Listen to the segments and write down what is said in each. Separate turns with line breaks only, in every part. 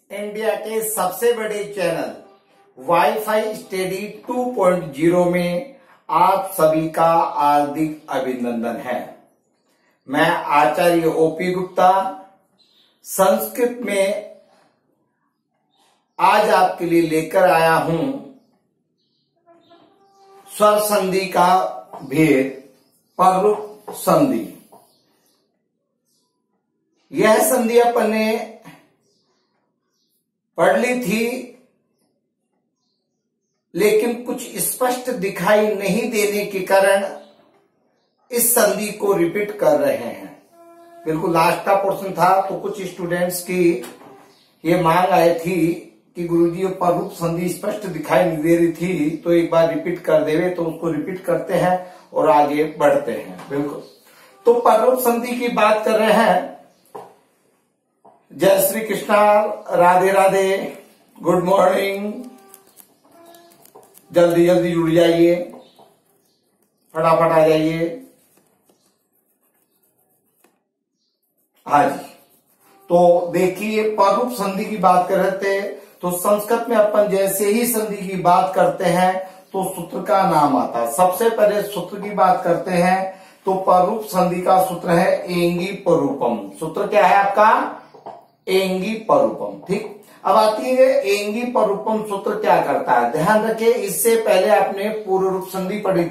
India के सबसे बड़े चैनल वाईफाई स्टडी 2.0 में आप सभी का हार्दिक अभिनंदन है। मैं आचार्य ओपी गुप्ता संस्कृत में आज आपके लिए लेकर आया हूं स्वर संधि का भेद पररूप संधि। यह संधि अपन ने पढ़ ली थी, लेकिन कुछ स्पष्ट दिखाई नहीं देने के कारण इस संधि को रिपीट कर रहे हैं। बिल्कुल लास्ट का पोर्शन था, तो कुछ स्टूडेंट्स की ये मांग आई थी कि गुरुजी पररूप संधि स्पष्ट दिखाई नहीं दे रही थी, तो एक बार रिपीट कर देवे, तो उसको रिपीट करते हैं और आगे बढ़ते हैं। बिल्कुल, तो पररूप संधि की बात कर रहे हैं। जय श्री कृष्णा, राधे राधे, गुड मॉर्निंग। जल्दी जल्दी जुड़ जाइए, फटाफट आ जाइए। हाँ जी, तो देखिए पररूप संधि की बात कर रहे थे, तो संस्कृत में अपन जैसे ही संधि की बात करते हैं तो सूत्र का नाम आता है। सबसे पहले सूत्र की बात करते हैं तो पररूप संधि का सूत्र है एंगी पररूपम। सूत्र क्या है आपका? एंगी पररूपम। ठीक, अब आती है एंगी पररूपम सूत्र क्या करता है। ध्यान रखिए, इससे पहले आपने पूर्व रूप संधि पढ़ी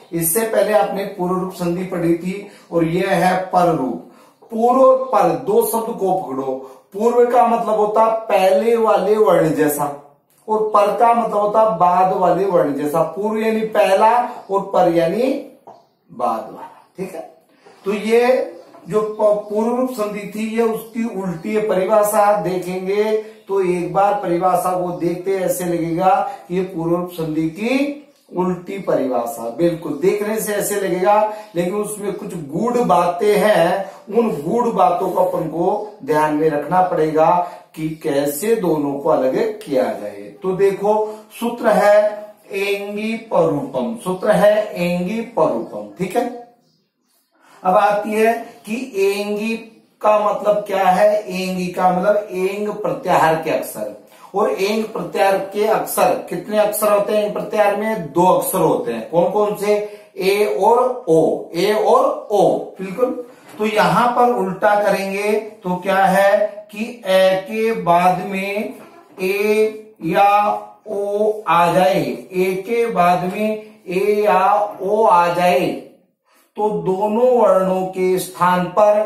थी, और यह है पररूप। पूर्व पर दो शब्द को पकड़ो। पूर्व का मतलब होता पहले वाले वर्ण जैसा, और पर का मतलब होता बाद वाले वर्ण जैसा। पूर्व यानी पहला और पर यानी बाद वाला। ठीक है, तो ये जो पूर्व रूप संधि थी ये उसकी उल्टी परिभाषा देखेंगे तो एक बार परिभाषा को देखते ऐसे लगेगा कि ये पूर्व रूप संधि की उल्टी परिभाषा। बिल्कुल देखने से ऐसे लगेगा, लेकिन उसमें कुछ गूढ़ बातें हैं। उन गूढ़ बातों को अपन को ध्यान में रखना पड़ेगा कि कैसे दोनों को अलग किया जाए। तो देखो, सूत्र है एंगी पररूपम। सूत्र है एंगी पररूपम। ठीक है, अब आती है कि एंगी का मतलब क्या है। एंगी का मतलब एंग प्रत्याहार के अक्षर, और एंग प्रत्याहार के अक्षर कितने अक्षर होते हैं? एंग प्रत्याहार में दो अक्षर होते हैं। कौन कौन से? ए और ओ। ए और ओ। बिल्कुल, तो यहां पर उल्टा करेंगे तो क्या है कि ए के बाद में ए या ओ आ जाए। ए के बाद में ए या ओ आ जाए तो दोनों वर्णों के स्थान पर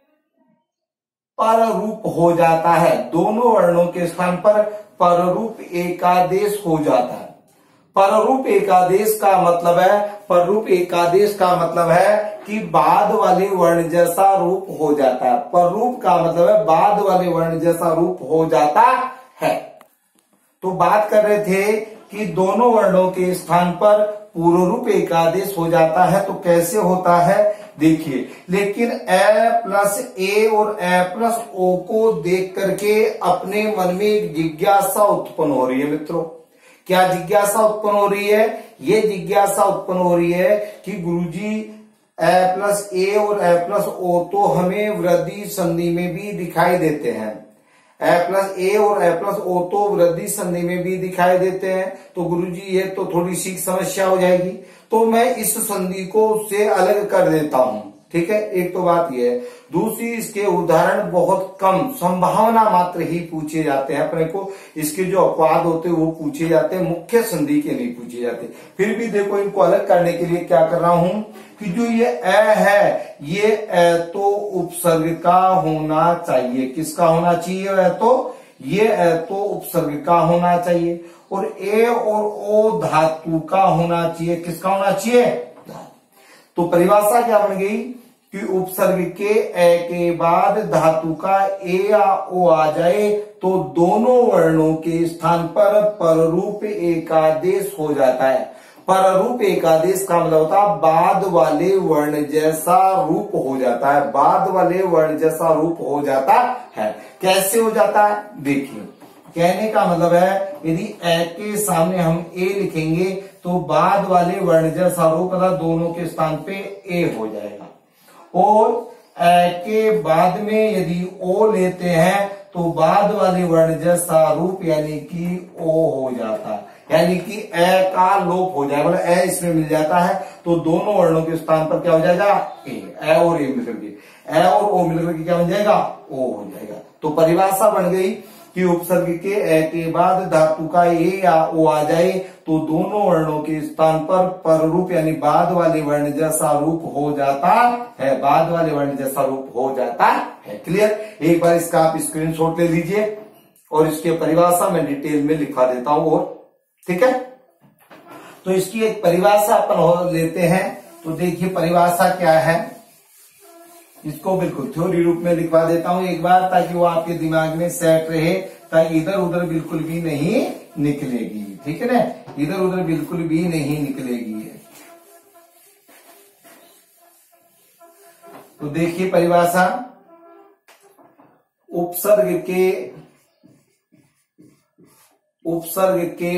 पररूप हो जाता है। दोनों वर्णों के स्थान पर पररूप एकादेश हो जाता है। पररूप एकादेश का मतलब है, पररूप एकादेश का मतलब है कि बाद वाले वर्ण जैसा रूप हो जाता है। पररूप का मतलब है बाद वाले वर्ण जैसा रूप हो जाता है। तो बात कर रहे थे कि दोनों वर्णों के स्थान पर पूर्व रूप एकादेश हो जाता है। तो कैसे होता है देखिए, लेकिन ए प्लस ए और ए प्लस ओ को देख करके अपने मन में एक जिज्ञासा उत्पन्न हो रही है। मित्रों, क्या जिज्ञासा उत्पन्न हो रही है? ये जिज्ञासा उत्पन्न हो रही है कि गुरुजी ए प्लस ए और ए प्लस ओ तो हमें वृद्धि संधि में भी दिखाई देते हैं। ए प्लस ए और ए प्लस ओ तो वृद्धि संधि में भी दिखाई देते हैं, तो गुरुजी ये तो थोड़ी सी समस्या हो जाएगी, तो मैं इस संधि को उससे अलग कर देता हूं। ठीक है, एक तो बात यह है। दूसरी, इसके उदाहरण बहुत कम, संभावना मात्र ही पूछे जाते हैं अपने को। इसके जो अपवाद होते हैं वो पूछे जाते हैं, मुख्य संधि के नहीं पूछे जाते। फिर भी देखो, इनको अलग करने के लिए क्या कर रहा हूं कि जो ये ए है, ये ए तो उपसर्ग का होना चाहिए। किसका होना चाहिए? ए तो ये ए तो उपसर्ग का होना चाहिए, और ए और ओ धातु का होना चाहिए। किसका होना चाहिए? तो परिभाषा क्या बन गई कि उपसर्ग के ए के बाद धातु का ए या ओ आ जाए तो दोनों वर्णों के स्थान पर पररूप एकादेश हो जाता है। पररूप एकादेश का मतलब होता है बाद वाले वर्ण जैसा रूप हो जाता है। बाद वाले वर्ण जैसा रूप हो जाता है। कैसे हो जाता है देखिए, कहने का मतलब है यदि ए के सामने हम ए लिखेंगे तो बाद वाले वर्ण जैसा रूप दोनों के स्थान पे ए हो जाएगा, और ए के बाद में यदि ओ लेते हैं तो बाद वाले वर्ण जैसा रूप यानी कि ओ हो जाता है, यानी कि ए का लोप हो जाएगा, मतलब ए इसमें मिल जाता है तो दोनों वर्णों के स्थान पर क्या हो जाएगा, ए और ए मिलकर के, ए और ओ मिलकर के क्या बन जाएगा, ओ हो जाएगा। तो परिभाषा बन गई कि उपसर्ग के ए के बाद धातु का ए या ओ आ जाए तो दोनों वर्णों के स्थान पर पररूप यानी बाद वाले वर्ण जैसा रूप हो जाता है, बाद वाले वर्ण जैसा रूप हो जाता है। क्लियर? एक बार इसका आप स्क्रीनशॉट ले लीजिए और इसकी परिभाषा मैं डिटेल में लिखा देता हूं, और ठीक है। तो इसकी एक परिभाषा अपन लेते हैं। तो देखिए परिभाषा क्या है, इसको बिल्कुल थ्योरी रूप में लिखवा देता हूं एक बार, ताकि वो आपके दिमाग में सेट रहे, ताकि इधर उधर बिल्कुल भी नहीं निकलेगी। ठीक है ना, इधर उधर बिल्कुल भी नहीं निकलेगी। तो देखिए परिभाषा, उपसर्ग के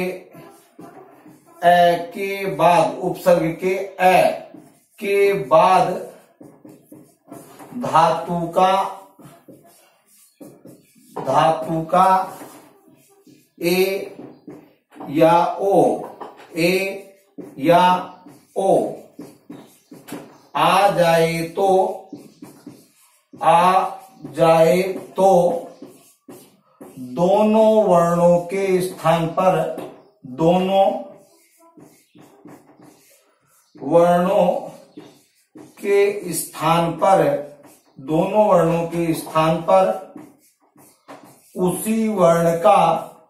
ए के बाद, उपसर्ग के ए के बाद धातु का ए या ओ आ जाए तो दोनों वर्णों के स्थान पर, दोनों वर्णों के स्थान पर उसी वर्ण का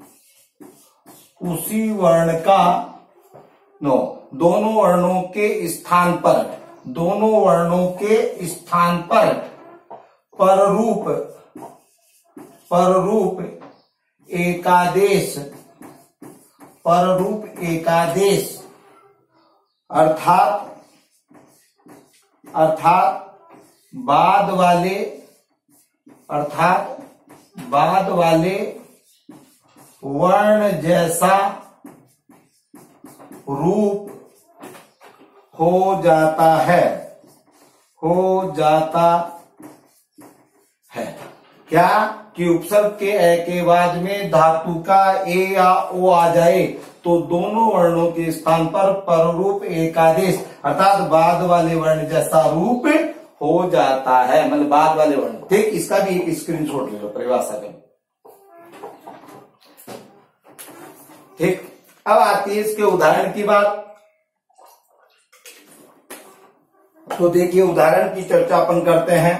दोनों वर्णों के स्थान पर पररूप एकादेश अर्थात बाद वाले वर्ण जैसा रूप हो जाता है। क्या कि उपसर्ग के ए के बाद में धातु का ए या ओ आ जाए तो दोनों वर्णों के स्थान पर पररूप एकादेश अर्थात बाद वाले वर्ण जैसा रूप हो जाता है, मतलब बाद वाले वर्ण। ठीक, इसका भी एक स्क्रीनशॉट ले लो परिभाषा का। ठीक, अब आती है इसके उदाहरण की बात। तो देखिए उदाहरण की चर्चा अपन करते हैं।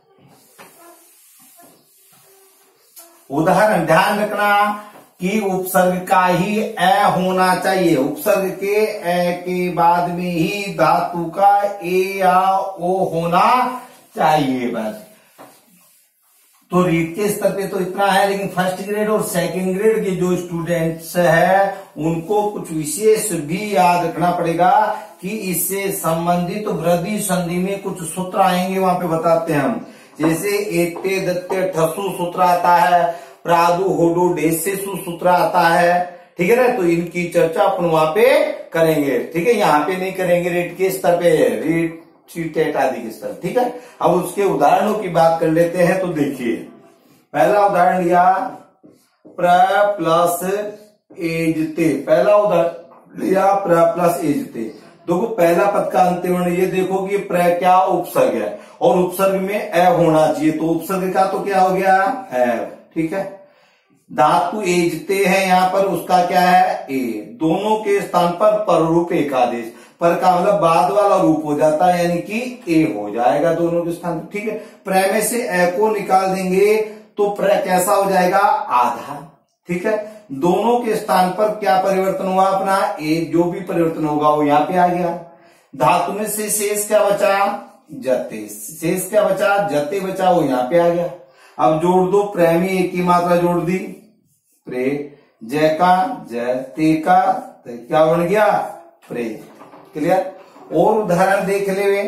उदाहरण ध्यान रखना कि उपसर्ग का ही ए होना चाहिए, उपसर्ग के ए के बाद में ही धातु का ए या ओ होना चाहिए बस। तो रीड के स्तर पे तो इतना है, लेकिन फर्स्ट ग्रेड और सेकंड ग्रेड के जो स्टूडेंट्स है उनको कुछ विशेष भी याद रखना पड़ेगा कि इससे संबंधित वृद्धि संधि में कुछ सूत्र आएंगे, वहां पे बताते हैं हम। जैसे एते दत्ते ठसु सूत्र आता है, प्रादु होडो डेसेसु सूत्र आता है। ठीक है ना, तो इनकी चर्चा अपन वहां पे करेंगे। ठीक है, यहाँ पे नहीं करेंगे रेट के स्तर पे, रेट टेट आदि के स्तर। ठीक है, अब उसके उदाहरणों की बात कर लेते हैं। तो देखिए पहला उदाहरण लिया प्र प्लस एजते, पहला उदाहरण लिया प्र प्लस एजते। देखो पहला पद का अंतिम वर्ण ये देखो कि प्र क्या उपसर्ग है और उपसर्ग में ए होना चाहिए, तो उपसर्ग का तो क्या हो गया ए। ठीक है, धातु एजते हैं यहाँ पर, उसका क्या है ए, दोनों के स्थान पर पररूप एकादेश, पर का मतलब बाद वाला रूप हो जाता है यानी कि ए हो जाएगा दोनों के स्थान पर। ठीक है, प्र में से ए को निकाल देंगे तो प्र कैसा हो जाएगा आधा। ठीक है, दोनों के स्थान पर क्या परिवर्तन हुआ अपना ए, जो भी परिवर्तन होगा वो यहाँ पे आ गया। धातु में से शेष क्या बचा जते, शेष क्या बचा जते बचा, वो यहाँ पे आ गया। अब जोड़ दो, प्र में एक की मात्रा जोड़ दी, प्रे, जय का जय, ते का ते, क्या बन गया प्रे। क्लियर। और उदाहरण देख ले,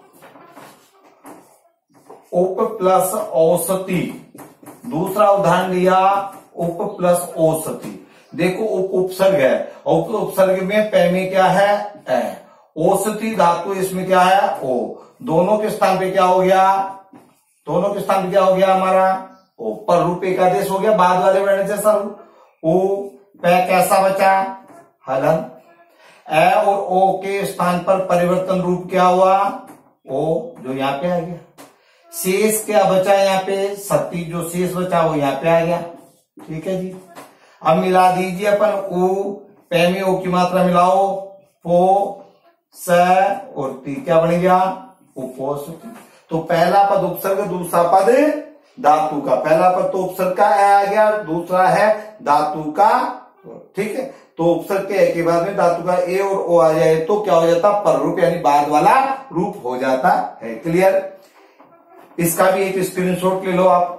उप प्लस औसती, दूसरा उदाहरण लिया उप प्लस औसती। देखो उप उपसर्ग है और उपसर्ग में पै में क्या है ए, औसती धातु इसमें क्या है ओ, दोनों के स्थान पे क्या हो गया, दोनों के स्थान पे क्या हो गया हमारा ओ पर रूप एकादेश हो गया, बाद वाले वर्ण से सर ओ पे कैसा बचा हलन। ए और ओ के स्थान पर परिवर्तन रूप क्या हुआ ओ, जो यहाँ पे आ गया। शेष क्या बचा यहाँ पे सती, जो शेष बचा वो यहाँ पे आ गया। ठीक है जी, अब मिला दीजिए अपन ऊ पे में ओ की मात्रा मिलाओ, पो स और ती क्या बन गया उपोषित। तो पहला पद उपसर्ग, दूसरा पद धातु का। पहला पद तो उपसर्ग का आ गया, दूसरा है धातु का। ठीक है, तो उपसर्ग के ए के बाद में धातु का ए और ओ आ जाए तो क्या हो जाता पर रूप, यानी बाद वाला रूप हो जाता है। क्लियर, इसका भी एक स्क्रीनशॉट ले लो आप।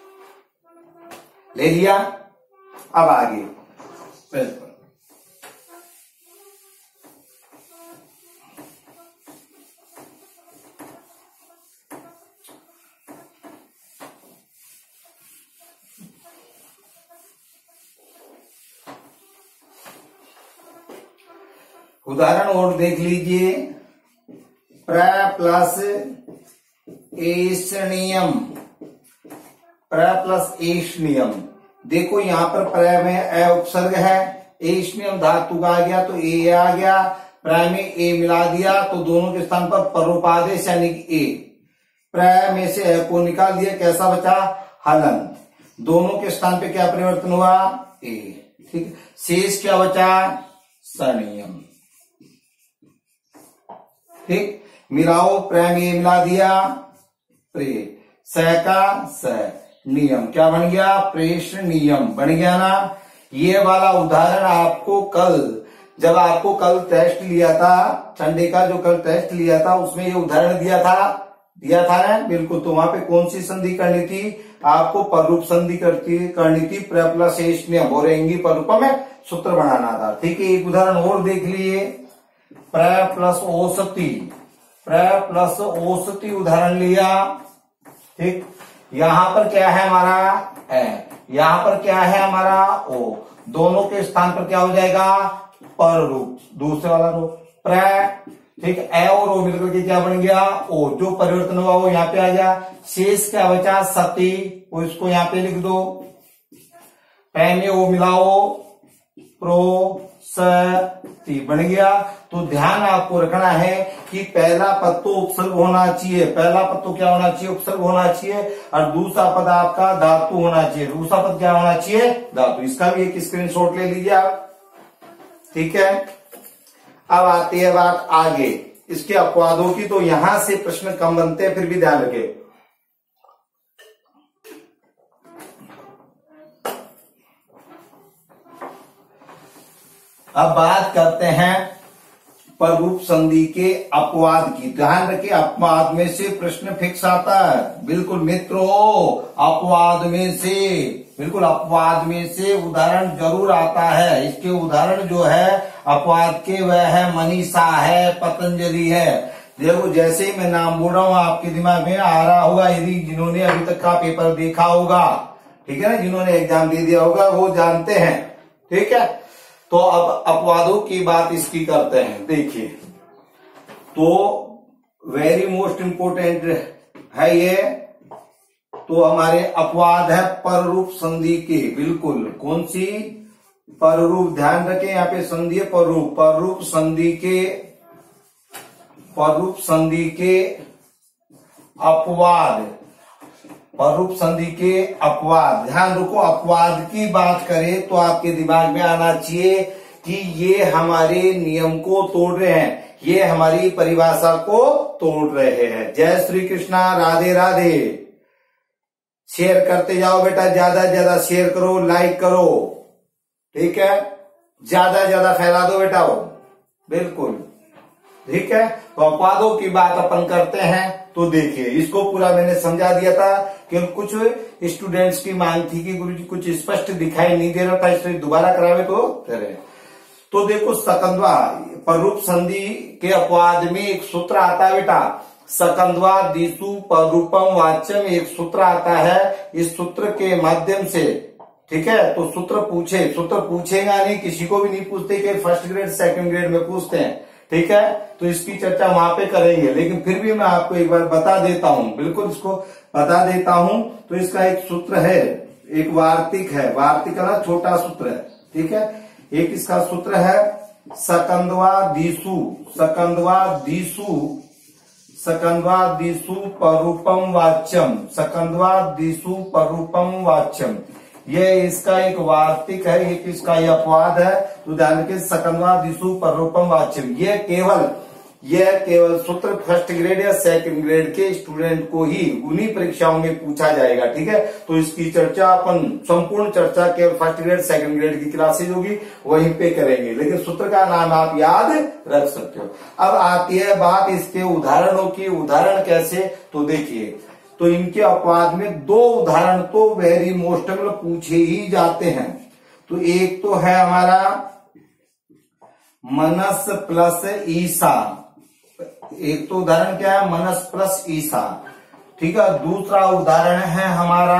ले लिया, अब आगे उदाहरण और देख लीजिए। प्र प्लस एष्णियम, प्र प्लस एष्णियम। देखो यहां पर प्र में ए उपसर्ग है, एष्णियम धातु का आ गया तो ए आ गया, प्र में ए मिला दिया तो दोनों के स्थान पर परोपादेश यानी कि ए। प्र में से ए को निकाल दिया, कैसा बचा हलन। दोनों के स्थान पे क्या परिवर्तन हुआ ए। ठीक, शेष क्या बचा सनियम। ठीक, मिलाओ, प्रेम में मिला दिया प्रे, स का स, नियम क्या बन गया प्रेष नियम बन गया ना। ये वाला उदाहरण आपको कल, जब आपको कल टेस्ट लिया था संडे का, जो कल टेस्ट लिया था उसमें ये उदाहरण दिया था ना बिल्कुल। तो वहां पे कौन सी संधि करनी थी आपको, पररूप संधि करनी थी। प्र प्लस एष नियम और एंगी पररूप में सूत्र बनाना था। ठीक है, एक उदाहरण और देख लिए। प्र प्लस औसती, प्र प्लस औसती उदाहरण लिया। ठीक, यहां पर क्या है हमारा ए, यहां पर क्या है हमारा ओ, दोनों के स्थान पर क्या हो जाएगा पर रूप, दूसरे वाला रूप प्र। ठीक, ए और ओ मिलकर के क्या बन गया ओ, जो परिवर्तन हुआ वो यहाँ पे आ गया। शेष क्या बचा सती, वो इसको यहाँ पे लिख दो। पे में ओ मिलाओ, प्रो सती बन गया। तो ध्यान आपको रखना है कि पहला पद तो उपसर्ग होना चाहिए, पहला पद तो क्या होना चाहिए उपसर्ग होना चाहिए, और दूसरा पद आपका धातु होना चाहिए। दूसरा पद क्या होना चाहिए धातु। इसका भी एक स्क्रीनशॉट ले लीजिए आप। ठीक है, अब आती है बात आगे इसके अपवादों की। तो यहां से प्रश्न कम बनते हैं, फिर भी ध्यान रखें। अब बात करते हैं पररूप संधि के अपवाद की। ध्यान रखिए, अपवाद में से प्रश्न फिक्स आता है। बिल्कुल मित्रों, अपवाद में से, बिल्कुल अपवाद में से उदाहरण जरूर आता है। इसके उदाहरण जो है अपवाद के वह है मनीषा है, पतंजलि है। देखो जैसे ही मैं नाम बोल रहा हूं आपके दिमाग में आ रहा होगा, यदि जिन्होंने अभी तक का पेपर देखा होगा, ठीक है ना, जिन्होंने एग्जाम दे दिया होगा वो जानते हैं। ठीक है, तो अब अपवादों की बात इसकी करते हैं। देखिए, तो वेरी मोस्ट इंपोर्टेंट है ये। तो हमारे अपवाद है पररूप संधि के। बिल्कुल कौन सी पररूप, ध्यान रखें यहाँ पे संधि है पररूप, पररूप संधि के, पररूप संधि के अपवाद, पररूप संधि के अपवाद। ध्यान रखो, अपवाद की बात करें तो आपके दिमाग में आना चाहिए कि ये हमारे नियम को तोड़ रहे हैं, ये हमारी परिभाषा को तोड़ रहे हैं। जय श्री कृष्णा, राधे राधे। शेयर करते जाओ बेटा, ज्यादा से ज्यादा शेयर करो, लाइक करो। ठीक है, ज्यादा से ज्यादा फैला दो बेटा वो, बिल्कुल। ठीक है, तो अपवादों की बात अपन करते हैं। तो देखिए, इसको पूरा मैंने समझा दिया था कि कुछ स्टूडेंट्स की मांग थी कि गुरुजी कुछ स्पष्ट दिखाई नहीं दे रहा था, इसलिए दोबारा करावे तो करे। तो देखो, सकंदवा पररूप संधि के अपवाद में एक सूत्र आता है बेटा, सकंदवा दिशु पररूपम वाच्यम, एक सूत्र आता है। इस सूत्र के माध्यम से, ठीक है, तो सूत्र पूछेगा नहीं, किसी को भी नहीं पूछते कि फर्स्ट ग्रेड सेकंड ग्रेड में पूछते हैं। ठीक है, तो इसकी चर्चा वहां पे करेंगे, लेकिन फिर भी मैं आपको एक बार बता देता हूं, बिल्कुल इसको बता देता हूं। तो इसका एक सूत्र है, एक वार्तिक है, वार्तिक का छोटा सूत्र है, ठीक है। एक इसका सूत्र है सकंदवा दिशु, सकंदवा दिशु, सकंदवा दिशु परूपम वाच्यम, सकंदवा दिशु परूपम वाच्यम। ये इसका एक वार्तिक है, एक इसका ये अपवाद है। तो ध्यान रखिए, सकंदवा दिशु परूपम वाच्यम, यह केवल सूत्र फर्स्ट ग्रेड या सेकंड ग्रेड के स्टूडेंट को ही उन्हीं परीक्षाओं में पूछा जाएगा, ठीक है। तो इसकी चर्चा अपन संपूर्ण चर्चा केवल फर्स्ट ग्रेड सेकंड ग्रेड की क्लासेज होगी वहीं पे करेंगे, लेकिन सूत्र का नाम आप याद रख सकते हो। अब आती है बात इसके उदाहरणों की। उदाहरण कैसे, तो देखिए, तो इनके अपवाद में दो उदाहरण तो वेरी मोस्ट पूछे ही जाते हैं। तो एक तो है हमारा मनस प्लस ईसा, एक तो उदाहरण क्या है, मनस प्लस ईसा, ठीक है। दूसरा उदाहरण है हमारा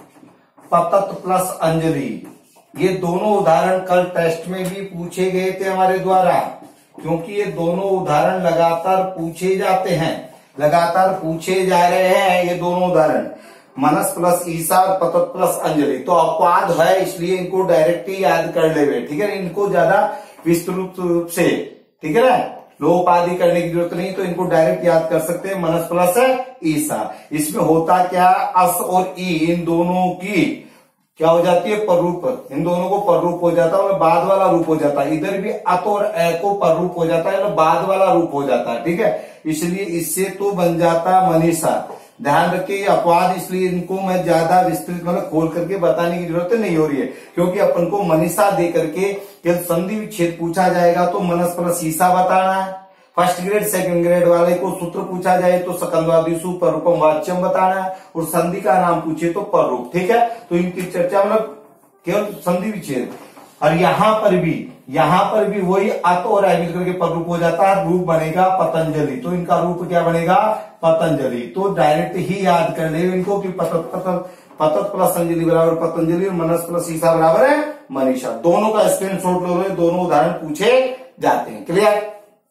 पतत प्लस अंजलि। ये दोनों उदाहरण कल टेस्ट में भी पूछे गए थे हमारे द्वारा, क्योंकि ये दोनों उदाहरण लगातार पूछे जाते हैं, लगातार पूछे जा रहे हैं ये दोनों उदाहरण, मनस प्लस ईसा और पतत प्लस अंजलि। तो अपवाद है, इसलिए इनको डायरेक्ट ही याद कर ले, ठीक है। इनको ज्यादा विस्तृत रूप से, ठीक है ना, लोपादि करने की जरूरत नहीं, तो इनको डायरेक्ट याद कर सकते हैं, मनस प्लस ईसा। इसमें होता क्या, अस और ई इन दोनों की क्या हो जाती है, पररूप, इन दोनों को पररूप हो जाता है और बाद वाला रूप हो जाता है। इधर भी अत और ए को पररूप हो जाता है, बाद वाला रूप हो जाता है, ठीक है। इसलिए इससे तो बन जाता मनीषा। ध्यान रखिए, अपवाद इसलिए इनको मैं ज्यादा विस्तृत मतलब खोल करके बताने की जरूरत नहीं हो रही है, क्योंकि अपन को मनीषा दे करके यदि संधि विच्छेद पूछा जाएगा तो मनस प्लस ईसा बताना है। फर्स्ट ग्रेड सेकंड ग्रेड वाले को सूत्र पूछा जाए तो सकंदवादिशु परूपम वाच्यम बताना है, और संधि का नाम पूछे तो पररूप, ठीक है। तो इनकी चर्चा मतलब केवल संधि विच्छेद। और यहाँ पर भी वही अत और ए मिलकर के पररूप हो जाता है, रूप बनेगा पतंजलि। तो इनका रूप क्या बनेगा, पतंजलि। तो डायरेक्ट ही याद कर ले इनको कि पतत प्लस अंजलि बराबर पतंजलि और मनस प्लस ईसा बराबर है मनीषा। दोनों का स्क्रीनशॉट लो, दोनों उदाहरण पूछे जाते हैं। Clear,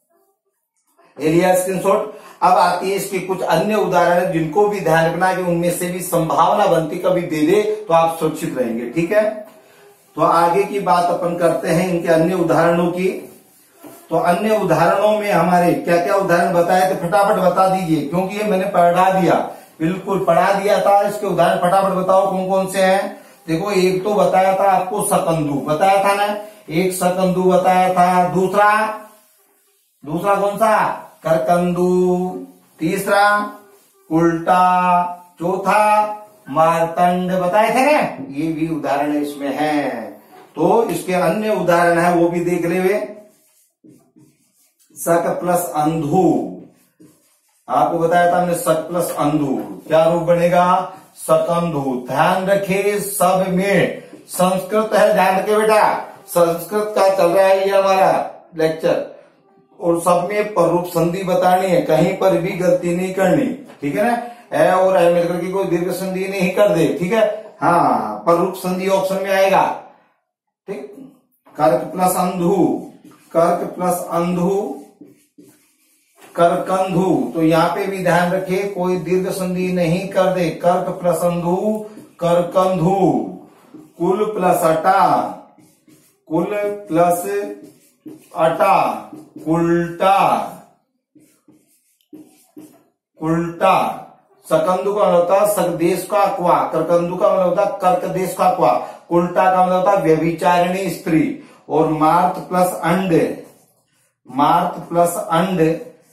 area screenshot. अब आती है इसके कुछ अन्य उदाहरण जिनको भी ध्यान रखना है कि उनमें से भी संभावना बनती कभी दे दे तो आप सुरक्षित रहेंगे, ठीक है। तो आगे की बात अपन करते हैं इनके अन्य उदाहरणों की। तो अन्य उदाहरणों में हमारे क्या क्या उदाहरण बताए थे, फटाफट बता दीजिए, क्योंकि ये मैंने पढ़ा दिया, बिल्कुल पढ़ा दिया था। इसके उदाहरण फटाफट बताओ कौन कौन से हैं। देखो, एक तो बताया था आपको सकंदु, बताया था ना, एक सकंदु बताया था। दूसरा कौन सा, करकंदू। तीसरा उल्टा। चौथा मारतंड बताए थे ना, ये भी उदाहरण इसमें है। तो इसके अन्य उदाहरण है वो भी देख ले वे। सक प्लस अंधु, आपको बताया था हमने, सक प्लस अंधु क्या रूप बनेगा, सकंधु। ध्यान रखे सब में संस्कृत है, ध्यान रखे बेटा, संस्कृत का चल रहा है ये हमारा लेक्चर, और सब में पररूप संधि बतानी है, कहीं पर भी गलती नहीं करनी, ठीक है ना। ए और ए मिलकर के कोई दीर्घ संधि नहीं कर दे, ठीक है। हाँ, पररूप संधि ऑप्शन में आएगा, ठीक। कर्क प्लस अंधु, कर्क प्लस अंधु, करकंधु। तो यहाँ पे भी ध्यान रखिए कोई दीर्घ संधि नहीं कर दे, कर्क प्लस अंधु, करकंधु। कुल प्लस अटा, कुल प्लस अटा, उल्टा। उल्टा। सकंदु का मतलब होता है सकदेश का क्वा, करकंदु का मतलब होता है कर्कदेश का क्वा, उल्टा का मतलब होता है व्यभिचारिणी स्त्री। और मार्त प्लस अंड, मार्त प्लस अंड,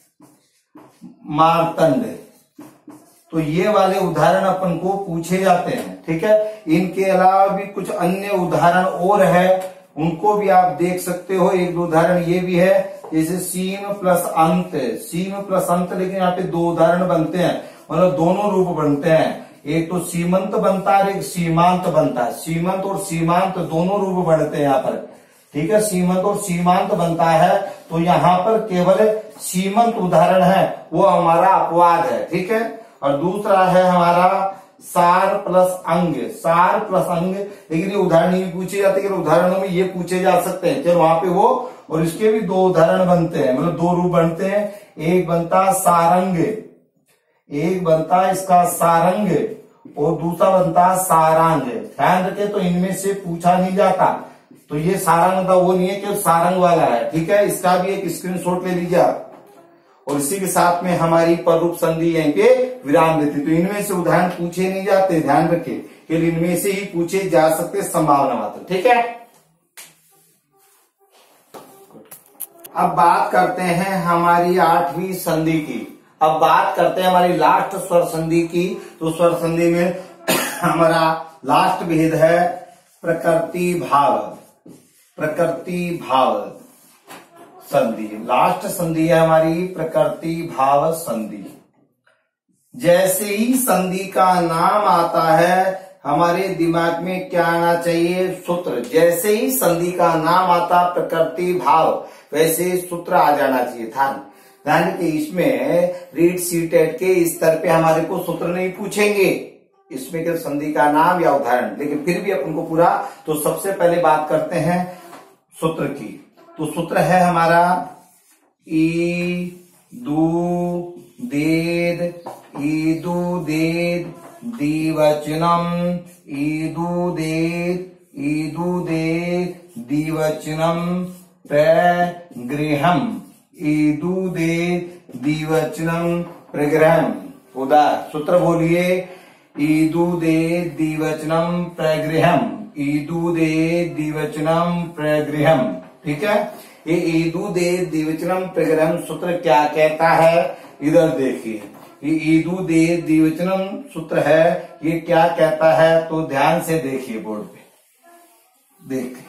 मारतंड। तो ये वाले उदाहरण अपन को पूछे जाते हैं, ठीक है। इनके अलावा भी कुछ अन्य उदाहरण और है, उनको भी आप देख सकते हो। एक दो उदाहरण ये भी है, जैसे सीम प्लस अंत, सीम प्लस अंत, लेकिन यहाँ पे दो उदाहरण बनते हैं, मतलब दोनों रूप बनते हैं। एक तो सीमंत बनता है और एक सीमांत बनता है। सीमंत और सीमांत दोनों रूप बनते हैं यहाँ पर, ठीक है। सीमंत और सीमांत बनता है, तो यहाँ पर केवल सीमंत उदाहरण है, वो हमारा अपवाद है, ठीक है। और दूसरा है हमारा सार प्लस अंग, सार प्लस अंग। लेकिन ये उदाहरण नहीं पूछे जाते, लेकिन उदाहरणों में ये पूछे जा सकते हैं, चलो वहां पे वो, और इसके भी दो उदाहरण बनते हैं, मतलब दो रूप बनते हैं। एक बनता सारंग, एक बनता है इसका सारंग और दूसरा बनता है सारांग। ध्यान रखे, तो इनमें से पूछा नहीं जाता। तो ये सारंग था, वो नहीं है कि सारंग वाला है। ठीक है, इसका भी एक स्क्रीनशॉट ले लीजिए आप। और इसी के साथ में हमारी पररूप संधि यहीं पे विराम देती। तो इनमें से उदाहरण पूछे नहीं जाते, ध्यान रखे, कि इनमें से ही पूछे जा सकते, संभावना मात्र। ठीक है, अब बात करते हैं हमारी 8वीं संधि की। अब बात करते हैं हमारी लास्ट स्वर संधि की। तो स्वर संधि में हमारा लास्ट भेद है प्रकृति भाव। प्रकृति भाव संधि लास्ट संधि है हमारी प्रकृति भाव संधि। जैसे ही संधि का नाम आता है हमारे दिमाग में क्या आना चाहिए? सूत्र। जैसे ही संधि का नाम आता प्रकृति भाव, वैसे सूत्र आ जाना चाहिए। ध्यान कि इसमें रीड सीटेट के स्तर पे हमारे को सूत्र नहीं पूछेंगे, इसमें के संधि का नाम या उदाहरण, लेकिन फिर भी अपन को पूरा। तो सबसे पहले बात करते हैं सूत्र की। तो सूत्र है हमारा ई दू देद द्विवचनम ईदू देद द्विवचनम प्रगृहम ईदू देद द्विवचनम प्रगृहम। सूत्र बोलिए, ईदू देद द्विवचनम प्रगृहम ईदू देद द्विवचनम प्रगृहम। ठीक है, ये ईदू देद द्विवचनम प्रगृहम सूत्र क्या कहता है? इधर देखिए, ये ईदू देद द्विवचनम सूत्र है, ये क्या कहता है? तो ध्यान से देखिए बोर्ड पे, देखिए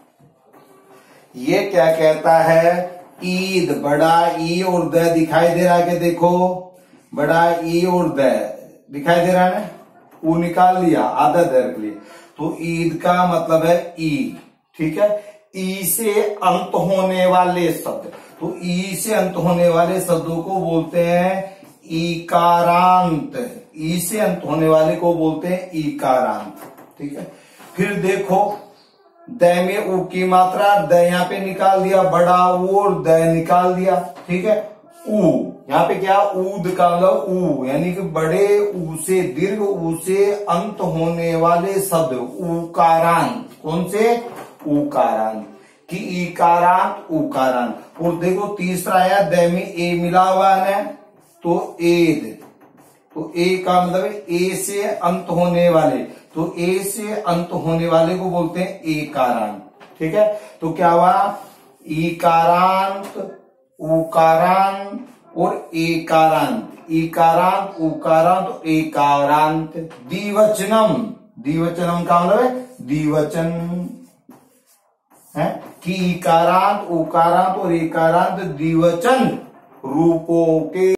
ये क्या कहता है? ईद, बड़ा ई और द दिखाई दे रहा है कि देखो, बड़ा ई और द दिखाई दे रहा है ना, वो निकाल लिया आधा दर के लिए। तो ईद का मतलब है ईद। ठीक है, ई से अंत होने वाले शब्द, तो ई से अंत होने वाले शब्दों को बोलते हैं ईकारांत। ई से अंत होने वाले को बोलते हैं ईकारांत। ठीक है, फिर देखो द में ऊ की मात्रा, द यहाँ पे निकाल दिया, बड़ा ऊ और द निकाल दिया। ठीक है, ऊ यहाँ पे क्या? ऊद का मतलब ऊ, यानी कि बड़े ऊ से, दीर्घ ऊ से अंत होने वाले शब्द ऊकारांत। कौन से? ऊकारांत। कि ईकारांत ऊकारांत। और देखो तीसरा आया, द में ए मिला हुआ है, तो एद। तो ए का मतलब है ए से अंत होने वाले, तो ए से अंत होने वाले को बोलते हैं एकारांत। ठीक है, तो क्या हुआ? ईकारांत, उकारांत और एकारांत। ईकारांत, उकारांत, एकारांत। द्विवचनम, द्विवचनम का मतलब है द्विवचन है कि ईकारांत, उकारांत और एकारांत द्विवचन रूपों के